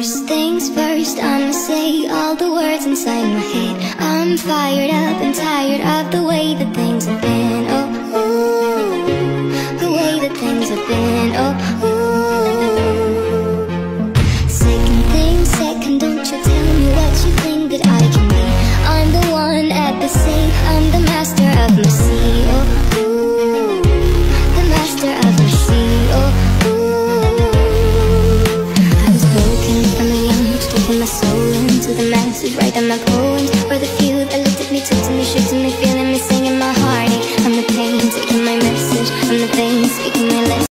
First things first, I'ma say all the words inside my head. I'm fired up and tired of the way that things have been. Oh, ooh, the way that things have been. Oh, ooh. Second thing second, don't you tell me what you think that I can be. I'm the one at the safe, I'm the master of my sea. Oh, ooh, the master of my sea. Oh, my soul into the masses, writing my poetry.